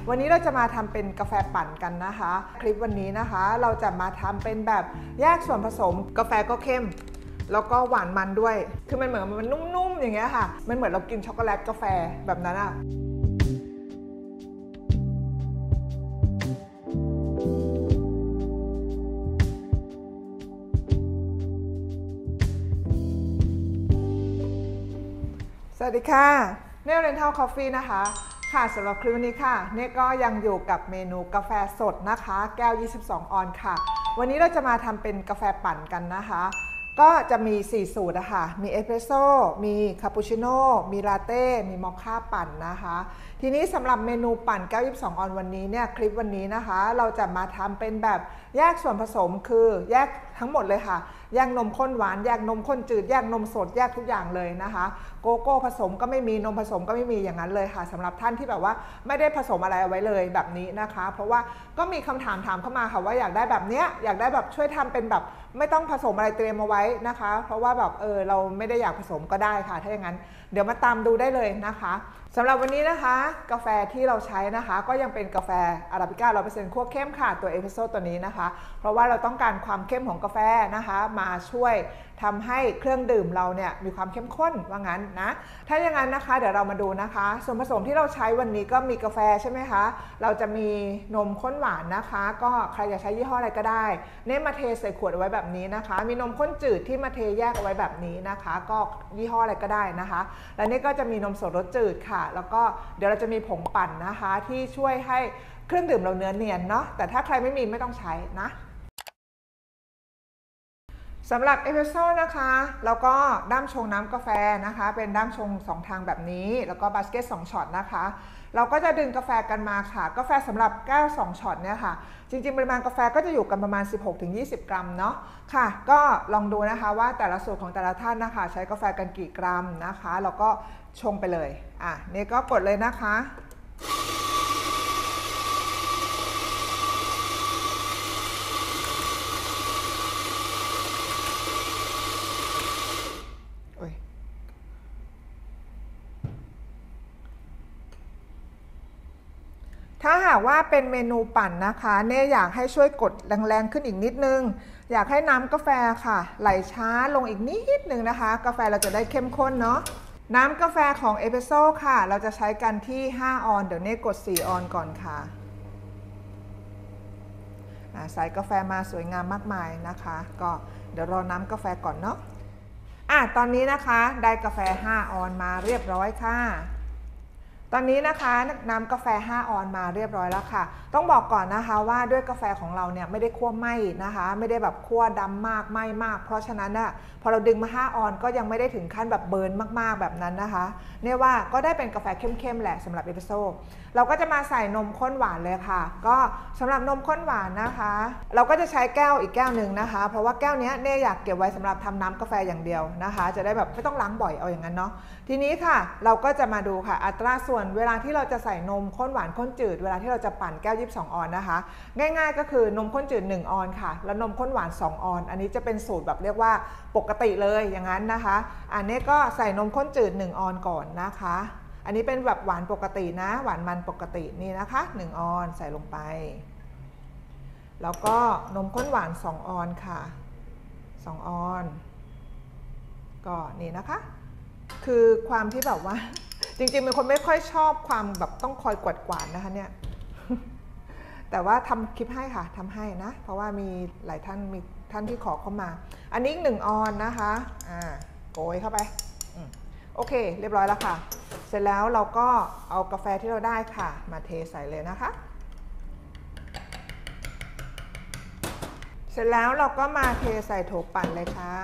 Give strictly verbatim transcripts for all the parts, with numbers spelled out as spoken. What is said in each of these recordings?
วันนี้เราจะมาทำเป็นกาแฟปั่นกันนะคะคลิปวันนี้นะคะเราจะมาทำเป็นแบบแยกส่วนผสมกาแฟก็เข้มแล้วก็หวานมันด้วยคือมันเหมือนมันนุ่มๆอย่างเงี้ยค่ะมันเหมือนเรากินช็อกโกแลตกาแฟแบบนั้นอะสวัสดีค่ะเนลเรนทัลคอฟฟี่นะคะค่ะสำหรับคลิปวันนี้ค่ะเนก็ยังอยู่กับเมนูกาแฟสดนะคะแก้วยี่สิบสองออนซ์ค่ะวันนี้เราจะมาทำเป็นกาแฟปั่นกันนะคะก็จะมีสี่สูตรนะคะมีเอสเปรสโซ่มีคาปูชิโน่มีลาเต้มีมอคค่าปั่นนะคะทีนี้สำหรับเมนูปั่นแก้วยี่สิบสองออนซ์วันนี้เนี่ยคลิปวันนี้นะคะเราจะมาทำเป็นแบบแยกส่วนผสมคือแยกทั้งหมดเลยค่ะแยกนมข้นหวานแยกนมข้นจืดแยกนมสดแยกทุกอย่างเลยนะคะโกโก้ผสมก็ไม่มีนมผสมก็ไม่มีอย่างนั้นเลยค่ะสำหรับท่านที่แบบว่าไม่ได้ผสมอะไรเอาไว้เลยแบบนี้นะคะเพราะว่าก็มีคำถามถามเข้ามาค่ะว่าอยากได้แบบเนี้ยอยากได้แบบช่วยทำเป็นแบบไม่ต้องผสมอะไรเตรียมเอาไว้นะคะเพราะว่าแบบเออเราไม่ได้อยากผสมก็ได้ค่ะถ้าอย่างนั้นเดี๋ยวมาตามดูได้เลยนะคะสำหรับวันนี้นะคะกาแฟที่เราใช้นะคะก็ยังเป็นกาแฟอาราบิก้า ร้อยเปอร์เซ็นต์ คั่วเข้มค่ะตัวเอสเปรสโซ่ตัวนี้นะคะเพราะว่าเราต้องการความเข้มของกาแฟนะคะมาช่วยทำให้เครื่องดื่มเราเนี่ยมีความเข้มข้นว่างั้นนะถ้าอย่างนั้นนะคะเดี๋ยวเรามาดูนะคะส่วนผสมที่เราใช้วันนี้ก็มีกาแฟใช่ไหมคะเราจะมีนมข้นหวานนะคะก็ใครอยากใช้ยี่ห้ออะไรก็ได้เน้นมาเทใส่ขวดเอาไว้แบบนี้นะคะมีนมข้นจืดที่มาเทแยกเอาไว้แบบนี้นะคะก็ยี่ห้ออะไรก็ได้นะคะและนี่ก็จะมีนมสดรสจืดค่ะแล้วก็เดี๋ยวเราจะมีผงปั่นนะคะที่ช่วยให้เครื่องดื่มเราเนื้อเนียนเนาะแต่ถ้าใครไม่มีไม่ต้องใช้นะสำหรับเอสเปรสโซ่นะคะแล้วก็ด้ามชงน้ำกาแฟนะคะเป็นด้ามชงสองทางแบบนี้แล้วก็บาสเกตสองช็อตนะคะเราก็จะดึงกาแฟกันมาค่ะกาแฟสำหรับแก้วสองช็อตเนี่ยค่ะจริงๆปริมาณกาแฟก็จะอยู่กันประมาณ สิบหกถึงยี่สิบ กรัมเนาะค่ะก็ลองดูนะคะว่าแต่ละสูตรของแต่ละท่านนะคะใช้กาแฟกันกี่กรัมนะคะแล้วก็ชงไปเลยอ่ะนี่ก็กดเลยนะคะถ้าหากว่าเป็นเมนูปั่นนะคะเนี่ยอยากให้ช่วยกดแรงๆขึ้นอีกนิดนึงอยากให้น้ำกาแฟค่ะไหลช้าลงอีกนิดนึงนะคะกาแฟเราจะได้เข้มข้นเนาะน้ำกาแฟของเอสเปรสโซ่ค่ะเราจะใช้กันที่ห้าออนซ์เดี๋ยวเน่กดสี่ออนซ์ก่อนค่ะใส่กาแฟมาสวยงามมากมายนะคะก็เดี๋ยวรอน้ำกาแฟก่อนเนาะอ่ะตอนนี้นะคะได้กาแฟห้าออนซ์มาเรียบร้อยค่ะตอนนี้นะคะน้ำกาแฟห้าออนซ์มาเรียบร้อยแล้วค่ะต้องบอกก่อนนะคะว่าด้วยกาแฟของเราเนี่ยไม่ได้คั่วไหม้นะคะไม่ได้แบบคั่วดำมากไหม้มากเพราะฉะนั้นน่ะพอเราดึงมาห้าออนซ์ก็ยังไม่ได้ถึงขั้นแบบเบิร์นมากๆแบบนั้นนะคะเนี่ยว่าก็ได้เป็นกาแฟเข้มๆแหละสำหรับเอสเปรสโซ่เราก็จะมาใส่นมข้นหวานเลยค่ะก็สำหรับนมข้นหวานนะคะเราก็จะใช้แก้วอีกแก้วหนึ่งนะคะเพราะว่าแก้วนี้เนี่ยอยากเก็บไว้สำหรับทำน้ำกาแฟอย่างเดียวนะคะจะได้แบบไม่ต้องล้างบ่อยเอาอย่างนั้นเนาะทีนี้ค่ะเราก็จะมาดูค่ะอัตราส่วนเวลาที่เราจะใส่นมข้นหวานข้นจืดเวลาที่เราจะปั่นแก้วยี่สิบสองออนซ์นะคะง่ายๆก็คือนมข้นจืดหนึ่งออนซ์ค่ะแล้วนมข้นหวานสองออนซ์อันนี้จะเป็นสูตรแบบเรียกว่าปกติเลยอย่างนั้นนะคะอันนี้ก็ใส่นมข้นจืดหนึ่งออนซ์ก่อนนะคะอันนี้เป็นแบบหวานปกตินะหวานมันปกตินี่นะคะหนึ่งออนซ์ใส่ลงไปแล้วก็นมข้นหวานสองออนซ์ค่ะสองออนซ์ก็นี่นะคะคือความที่แบบว่าจริงๆเป็นคนไม่ค่อยชอบความแบบต้องคอยกวาดกวาดนะคะเนี่ยแต่ว่าทำคลิปให้ค่ะทำให้นะเพราะว่ามีหลายท่านมีท่านที่ขอเข้ามาอันนี้หนึ่งออนนะคะอ่าโกยเข้าไปโอเคเรียบร้อยแล้วค่ะเสร็จแล้วเราก็เอากาแฟที่เราได้ค่ะมาเทใส่เลยนะคะเสร็จแล้วเราก็มาเทใส่โถปั่นเลยค่ะ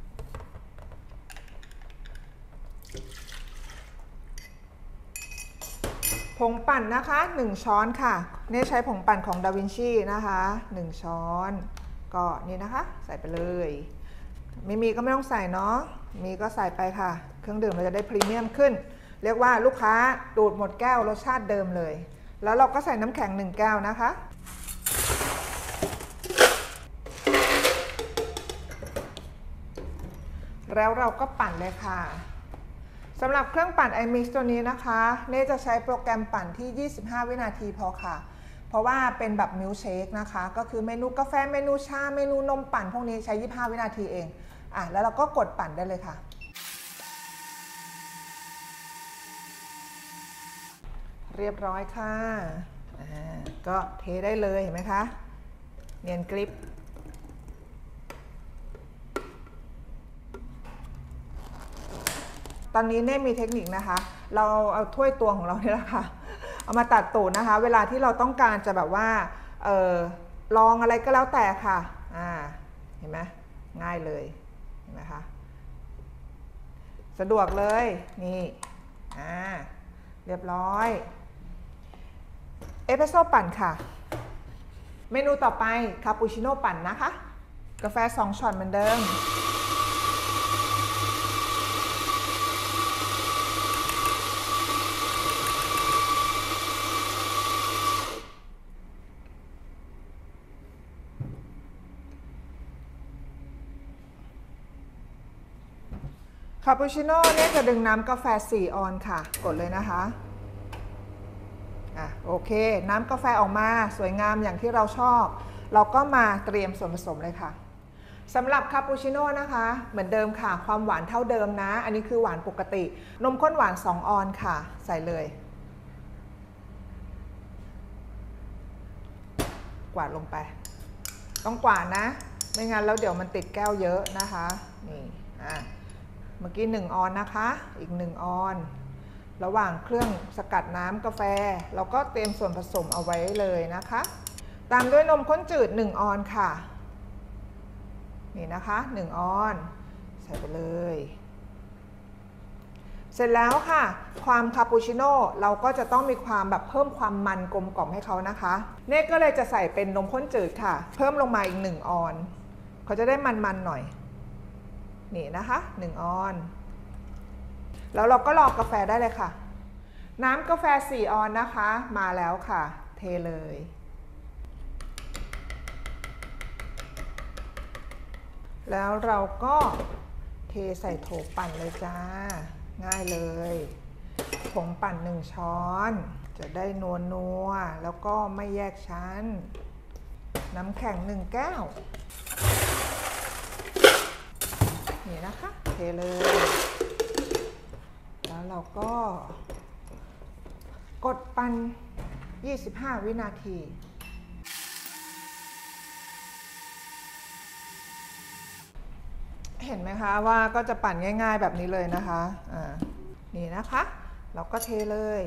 ผงปั่นนะคะหนึ่งช้อนค่ะนี่ใช้ผงปั่นของดาวินชีนะคะหนึ่งช้อนก็นี่นะคะใส่ไปเลยไม่มีก็ไม่ต้องใส่เนาะมีก็ใส่ไปค่ะเครื่องดื่มเราจะได้พรีเมียมขึ้นเรียกว่าลูกค้าดูดหมดแก้วรสชาติเดิมเลยแล้วเราก็ใส่น้ำแข็งหนึ่งแก้วนะคะแล้วเราก็ปั่นเลยค่ะสำหรับเครื่องปั่น iMix ตัวนี้นะคะเน่จะใช้โปรแกรมปั่นที่ยี่สิบห้าวินาทีพอค่ะเพราะว่าเป็นแบบมิลค์เชคนะคะก็คือเมนูกาแฟเมนูชาเมนูนมปั่นพวกนี้ใช้ยี่สิบห้าวินาทีเองอ่ะแล้วเราก็กดปั่นได้เลยค่ะเรียบร้อยค่ะอ่าก็เทได้เลยเห็นไหมคะเนียนกริบตอนนี้เน่มีเทคนิคนะคะเราเอาถ้วยตวงของเราเนี่ยแหละค่ะเอามาตัดตูดนะคะเวลาที่เราต้องการจะแบบว่าเออลองอะไรก็แล้วแต่ค่ะอ่าเห็นไหมง่ายเลยเห็นไหมคะสะดวกเลยนี่อ่าเรียบร้อยเอสเปรสโซ่ปั่นค่ะเมนูต่อไปคาปูชิโน่ปั่นนะคะกาแฟสองช็อตเหมือนเดิมคาปูชิโน่เนี่ยจะดึงน้ำกาแฟสี่ออนค่ะกดเลยนะคะอ่ะโอเคน้ำกาแฟออกมาสวยงามอย่างที่เราชอบเราก็มาเตรียมส่วนผสมเลยค่ะสำหรับคาปูชิโน่นะคะเหมือนเดิมค่ะความหวานเท่าเดิมนะอันนี้คือหวานปกตินมข้นหวานสองออนค่ะใส่เลยกวาดลงไปต้องกวาดนะไม่งั้นแล้วเดี๋ยวมันติดแก้วเยอะนะคะนี่อ่ะเมื่อกี้หนึ่งออนนะคะอีกหนึ่งออนระหว่างเครื่องสกัดน้ำกาแฟเราก็เตรียมส่วนผสมเอาไว้เลยนะคะตามด้วยนมข้นจืดหนึ่งออนค่ะนี่นะคะหนึ่งออนใส่ไปเลยเสร็จแล้วค่ะความคาปูชิโน่เราก็จะต้องมีความแบบเพิ่มความมันกลมกล่อมให้เขานะคะเน่ก็เลยจะใส่เป็นนมข้นจืดค่ะเพิ่มลงมาอีกหนึ่งออนเขาจะได้มันๆหน่อยนี่นะคะหนึ่งออนแล้วเราก็รอกาแฟได้เลยค่ะน้ำกาแฟสี่ออนนะคะมาแล้วค่ะเทเลยแล้วเราก็เทใส่โถปั่นเลยจ้าง่ายเลยผงปั่นหนึ่งช้อนจะได้นัวนัวแล้วก็ไม่แยกชั้นน้ำแข็งหนึ่งแก้วนี่นะคะเทเลยแล้วเราก็กดปั่นยี่สิบห้าวินาทีเห็นไหมคะว่าก็จะปั่นง่ายๆแบบนี้เลยนะคะอ่านี่นะคะเราก็เทเลย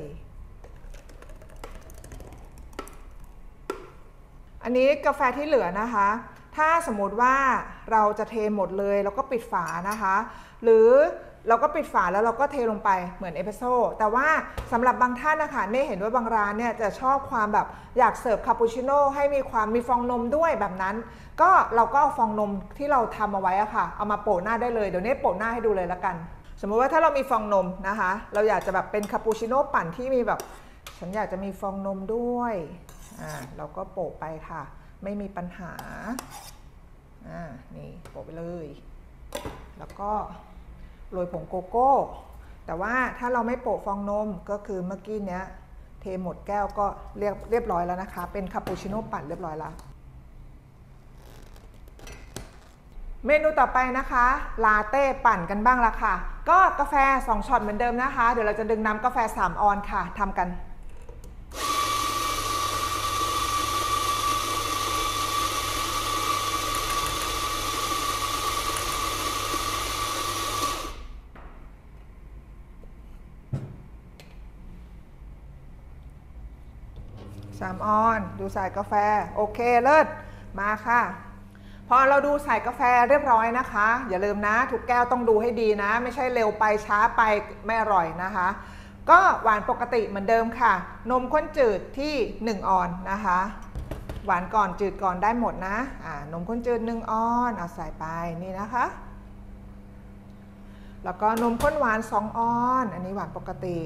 อันนี้กาแฟที่เหลือนะคะถ้าสมมติว่าเราจะเทหมดเลยแล้วก็ปิดฝานะคะหรือเราก็ปิดฝาแล้วเราก็เทลงไปเหมือนเอสเปรสโซ่แต่ว่าสำหรับบางท่านนะคะเน่เห็นว่าบางร้านเนี่ยจะชอบความแบบอยากเสิร์ฟคาปูชิโน่ให้มีความมีฟองนมด้วยแบบนั้นก็เราก็เอาฟองนมที่เราทำเอาไว้อะค่ะเอามาโปะหน้าได้เลยเดี๋ยวเน่โปะหน้าให้ดูเลยละกันสมมุติว่าถ้าเรามีฟองนมนะคะเราอยากจะแบบเป็นคาปูชิโน่ปั่นที่มีแบบฉันอยากจะมีฟองนมด้วยอ่าเราก็โปะไปค่ะไม่มีปัญหาอ่านี่โปะไปเลยแล้วก็โรยผงโกโก้แต่ว่าถ้าเราไม่โปะฟองนมก็คือเมื่อกี้เนี้ยเทหมดแก้วก็เรียบเรียบร้อยแล้วนะคะเป็นคาปูชิโน่ปั่นเรียบร้อยแล้วเมนูต่อไปนะคะลาเต้ปั่นกันบ้างละค่ะก็กาแฟสองช็อตเหมือนเดิมนะคะเดี๋ยวเราจะดึงน้ำกาแฟสามออนค่ะทำกันสามออนดูสายกาแฟโอเคเลิศมาค่ะพอเราดูสายกาแฟเรียบร้อยนะคะอย่าลืมนะทุกแก้วต้องดูให้ดีนะไม่ใช่เร็วไปช้าไปไม่อร่อยนะคะก็หวานปกติเหมือนเดิมค่ะนมข้นจืดที่หนึ่งออนนะคะหวานก่อนจืดก่อนได้หมดนะอ่านมข้นจืดหนึ่งออนเอาใส่ไปนี่นะคะแล้วก็นมข้นหวานสองออนอันนี้หวานปกติ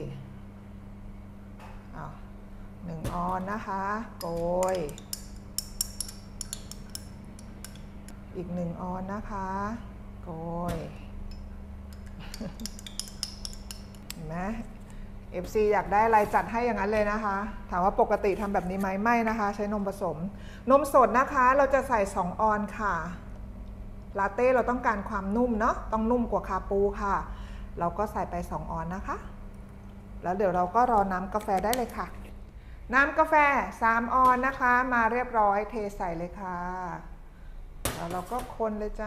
เอาหนึ่งออนนะคะโกยอีกหนึ่งออนนะคะโกยเห็นไหม เอฟ ซี อยากได้อะไรจัดให้อย่างนั้นเลยนะคะถามว่าปกติทำแบบนี้ไหมไม่นะคะใช้นมผสมนมสดนะคะเราจะใส่สองออนค่ะลาเต้เราต้องการความนุ่มเนาะต้องนุ่มกว่าคาปูค่ะเราก็ใส่ไปสองออนนะคะแล้วเดี๋ยวเราก็รอน้ำกาแฟได้เลยค่ะน้ำกาแฟสามออนนะคะมาเรียบร้อยเทใส่เลยค่ะแล้วเราก็คนเลยจ้า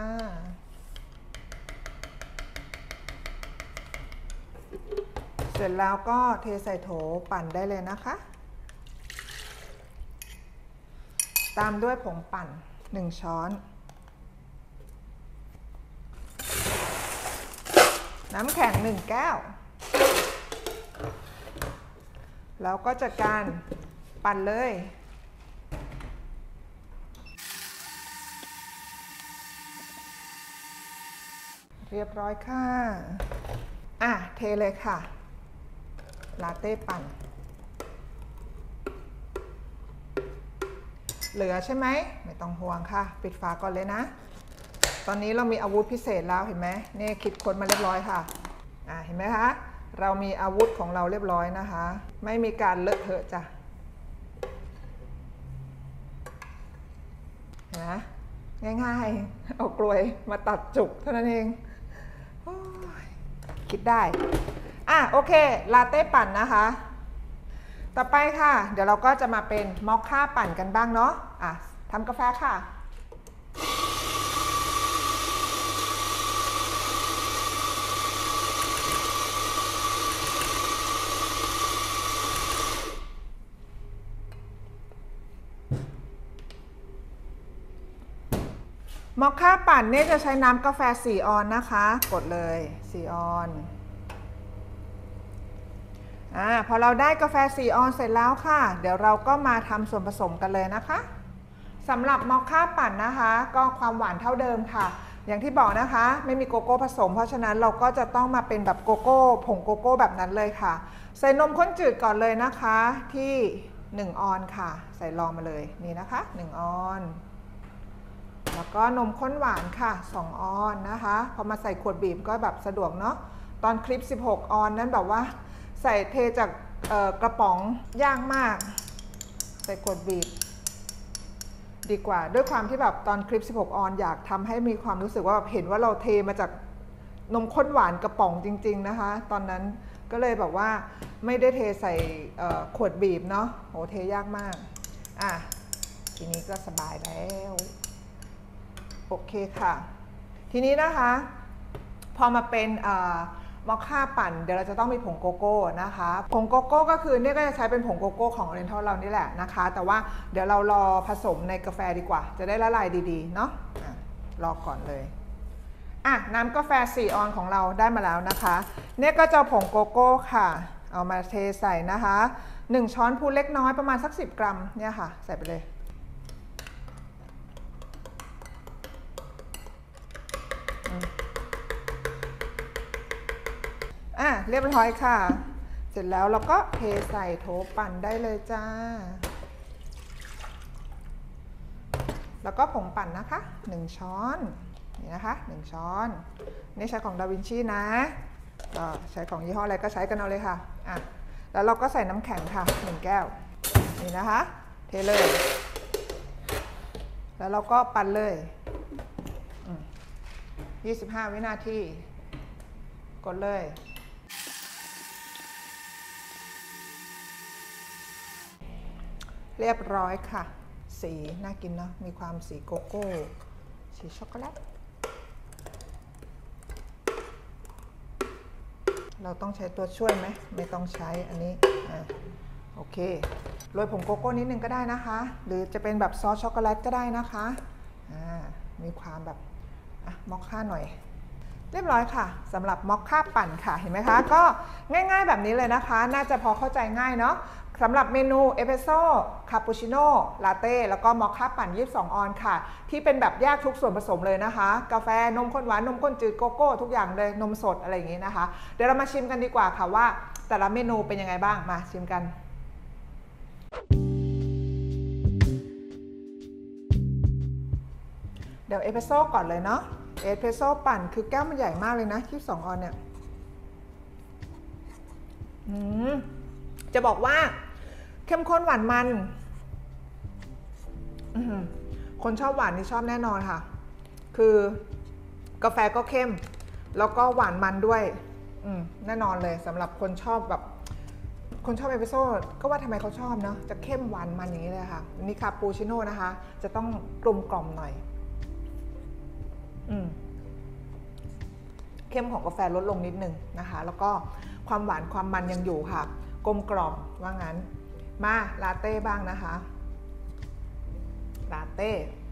เสร็จแล้วก็เทใส่โถปั่นได้เลยนะคะตามด้วยผงปั่นหนึ่งช้อนน้ำแข็งหนึ่งแก้วแล้วก็จัดการปั่นเลยเรียบร้อยค่ะอ่ะเทเลยค่ะลาเต้ปั่นเหลือใช่ไหมไม่ต้องห่วงค่ะปิดฝาก่อนเลยนะตอนนี้เรามีอาวุธพิเศษแล้วเห็นไหมนี่คิดค้นมาเรียบร้อยค่ะอ่ะเห็นไหมคะเรามีอาวุธของเราเรียบร้อยนะคะไม่มีการเลอะเทอะจ้ะนะง่ายๆเอากลวยมาตัดจุกเท่านั้นเองคิดได้อ่ะโอเคลาเต้ปั่นนะคะต่อไปค่ะเดี๋ยวเราก็จะมาเป็นมอคค่าปั่นกันบ้างเนาะอ่ะทำกาแฟค่ะมอคค่าปั่นเนี่ยจะใช้น้ำกาแฟสี่ออนนะคะกดเลยสี่ออนอ่าพอเราได้กาแฟสี่ออนเสร็จแล้วค่ะเดี๋ยวเราก็มาทำส่วนผสมกันเลยนะคะสำหรับมอคค่าปั่นนะคะก็ความหวานเท่าเดิมค่ะอย่างที่บอกนะคะไม่มีโกโก้ผสมเพราะฉะนั้นเราก็จะต้องมาเป็นแบบโกโก้ผงโกโก้แบบนั้นเลยค่ะใส่นมข้นจืดก่อนเลยนะคะที่หนึ่งออนค่ะใส่รองมาเลยนี่นะคะหนึ่งออนแล้วก็นมข้นหวานค่ะสองออนนะคะพอมาใส่ขวดบีบก็แบบสะดวกเนาะตอนคลิปสิบหกออนนั้นแบบว่าใส่เทจากกระป๋องยากมากใส่ขวดบีบดีกว่าด้วยความที่แบบตอนคลิปสิบหกออนอยากทำให้มีความรู้สึกว่าแบบเห็นว่าเราเทมาจากนมข้นหวานกระป๋องจริงๆนะคะตอนนั้นก็เลยแบบว่าไม่ได้เทใส่ขวดบีบเนาะโหเทยากมากอ่ะทีนี้ก็สบายแล้วโอเคค่ะทีนี้นะคะพอมาเป็นมอคค่าปั่นเดี๋ยวเราจะต้องมีผงโกโก้นะคะผงโกโก้ก็คือเนี่ยก็จะใช้เป็นผงโกโก้ของ Oriental เรานี่แหละนะคะแต่ว่าเดี๋ยวเรารอผสมในกาแฟดีกว่าจะได้ละลายดีๆเนาะะรอก่อนเลยอ่ะน้ำกาแฟสี่ออนของเราได้มาแล้วนะคะเนี่ยก็จะผงโกโก้ค่ะเอามาเทใส่นะคะหนึ่งช้อนพูนเล็กน้อยประมาณสักสิบกรัมเนี่ยค่ะใส่ไปเลยอ่ะเรียบร้อยค่ะเสร็จแล้วเราก็เทใส่โถปั่นได้เลยจ้าแล้วก็ผงปั่นนะคะหนึ่งช้อนนี่นะคะหนึ่งช้อนนี่ใช้ของดาวินชีนะก็ใช้ของยี่ห้ออะไรก็ใช้กันเอาเลยค่ะอ่ะแล้วเราก็ใส่น้ำแข็งค่ะหนึ่งแก้วนี่นะคะเทเลยแล้วเราก็ปั่นเลยยี่สิบห้าวินาทีกดเลยเรียบร้อยค่ะสีน่ากินเนาะมีความสีโกโก้สีช็อกโกแลตเราต้องใช้ตัวช่วยไหมไม่ต้องใช้อันนี้อ่ะโอเคโรยผงโกโก้นิดนึงก็ได้นะคะหรือจะเป็นแบบซอสช็อกโกแลตก็ได้นะคะอ่ามีความแบบอ่ะมอคค่าหน่อยเรียบร้อยค่ะสำหรับมอคค่าปั่นค่ะเห็นไหมคะก็ง่ายๆแบบนี้เลยนะคะน่าจะพอเข้าใจง่ายเนาะสำหรับเมนูเอสเปรสโซ่คาปูชิโน่ลาเต้แล้วก็มอคค่าปั่นยี่สิบสองออนค่ะที่เป็นแบบแยกทุกส่วนผสมเลยนะคะกาแฟนมข้นหวานนมข้นจืดโกโก้ทุกอย่างเลยนมสดอะไรอย่างนี้นะคะเดี๋ยวเรามาชิมกันดีกว่าค่ะว่าแต่ละเมนูเป็นยังไงบ้างมาชิมกันเดี๋ยวเอสเปรสโซ่ก่อนเลยเนาะเอสเปรสโซ่ปั่นคือแก้วมันใหญ่มากเลยนะยี่สิบสองออนเนี่ยจะบอกว่าเข้มข้นหวานมันคนชอบหวานนี่ชอบแน่นอนค่ะคือกาแฟก็เข้มแล้วก็หวานมันด้วยแน่นอนเลยสำหรับคนชอบแบบคนชอบเอสเปรสโซ่ก็ว่าทำไมเขาชอบเนาะจะเข้มหวานมันอย่างนี้เลยค่ะอันนี้คาปูชิโน่นะคะจะต้องกลมกล่อมหน่อยอืมเข้มของกาแฟลดลงนิดนึงนะคะแล้วก็ความหวานความมันยังอยู่ค่ะกลมกล่อมว่างั้นมาลาเต้บ้างนะคะลาเต้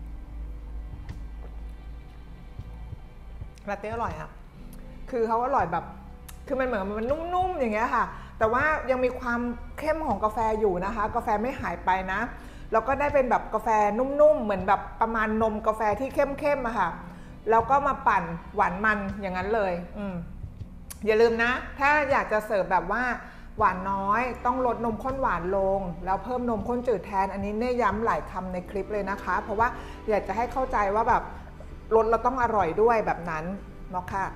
ลาเต้อร่อยอ่ะคือเขาอร่อยแบบคือมันเหมือนมันนุ่มๆอย่างเงี้ยค่ะแต่ว่ายังมีความเข้มของกาแฟอยู่นะคะกาแฟไม่หายไปนะแล้วก็ได้เป็นแบบกาแฟนุ่มๆเหมือนแบบประมาณนมกาแฟที่เข้มๆอะค่ะแล้วก็มาปั่นหวานมันอย่างนั้นเลยอืมอย่าลืมนะถ้าอยากจะเสิร์ฟแบบว่าหวานน้อยต้องลดนมข้นหวานลงแล้วเพิ่มนมข้นจืดแทนอันนี้เน่ย้ำหลายคำในคลิปเลยนะคะเพราะว่าอยากจะให้เข้าใจว่าแบบรสเราต้องอร่อยด้วยแบบนั้นเนาะค่ะ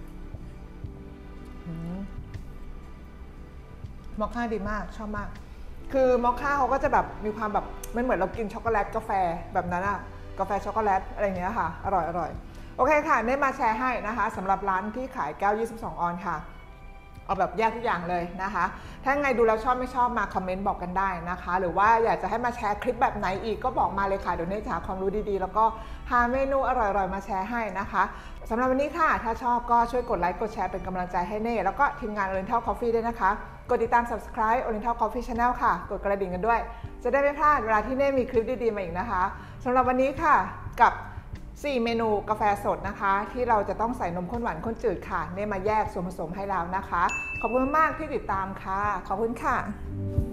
มอคค่าดีมากชอบมากคือมอคค่าเขาก็จะแบบมีความแบบมันเหมือนเรากินช็อกโกแลตกาแฟแบบนั้นอะกาแฟช็อกโกแลตอะไรอย่างเงี้ยค่ะอร่อยอร่อยโอเคค่ะเน่มาแชร์ให้นะคะสำหรับร้านที่ขายแก้วยี่สิบสองออนซ์ค่ะเอาแบบแยกทุกอย่างเลยนะคะถ้าไงดูแล้วชอบไม่ชอบมาคอมเมนต์บอกกันได้นะคะหรือว่าอยากจะให้มาแชร์คลิปแบบไหนอีกก็บอกมาเลยค่ะเดี๋ยวเน่จะหาความรู้ดีๆแล้วก็หาเมนูอร่อยๆมาแชร์ให้นะคะสำหรับวันนี้ค่ะถ้าชอบก็ช่วยกดไลค์กดแชร์เป็นกำลังใจให้เน่แล้วก็ทีมงาน Oriental Coffee ด้วยนะคะกดติดตาม Subscribe Oriental Coffee Channel ค่ะกดกระดิ่งกันด้วยจะได้ไม่พลาดเวลาที่เน่มีคลิปดีๆมาอีกนะคะสำหรับวันนี้ค่ะกับสี่เมนูกาแฟสดนะคะที่เราจะต้องใส่นมข้นหวานข้นจืดค่ะเน่มาแยกส่วนผสมให้แล้วนะคะขอบคุณมากที่ติดตามค่ะขอบคุณค่ะ